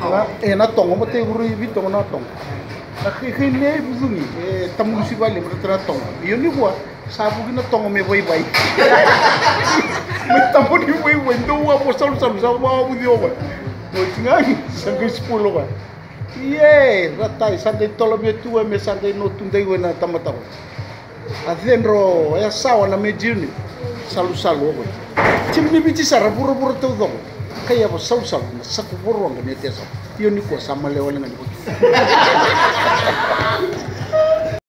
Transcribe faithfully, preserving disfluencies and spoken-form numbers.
e na tongo mo te guru i bitongo na tongo na khi ne buzungi e tamusi vale mo tra tongo yo ni kwa sabu ki na tongo me vai vai me tamu ni vai vai ndo wa mo salu salu sa wa bu dio ba no tingai sangue spulo ba ye ratai sande tolo me tu me sande no tunde go na tamata a dentro e sawa na mediuni salu salu go timni biti sara buru buru tu do kaya bo salu salu na saku buru nga me tesa yo ni ko samale wala ngani ko